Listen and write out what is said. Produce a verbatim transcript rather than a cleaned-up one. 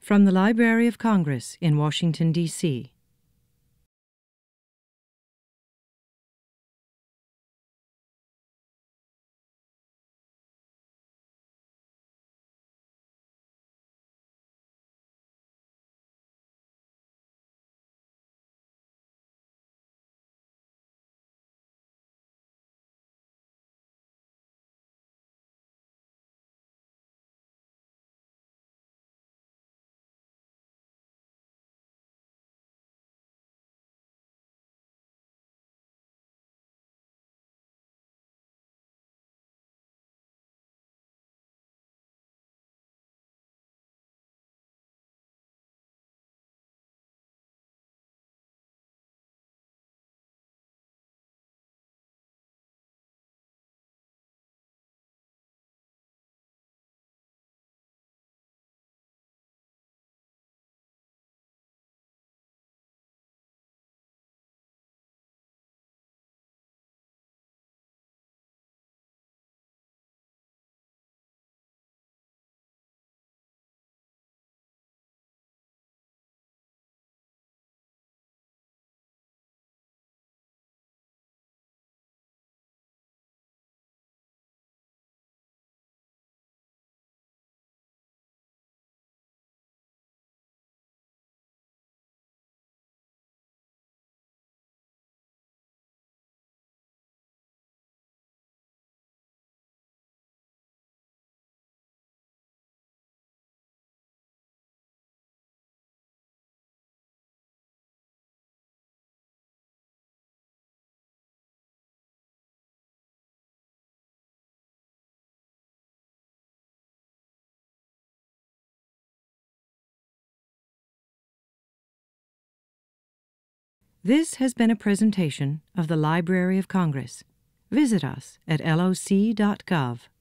From the Library of Congress in Washington, D C This has been a presentation of the Library of Congress. Visit us at L O C dot gov.